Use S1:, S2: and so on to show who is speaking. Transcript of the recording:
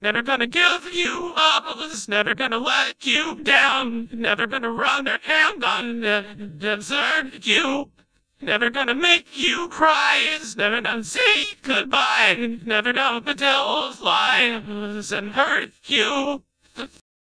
S1: Never gonna give you up, never gonna let you down, never gonna run her hand on desert you, never gonna make you cry, never gonna say goodbye, never gonna tell lies and hurt you.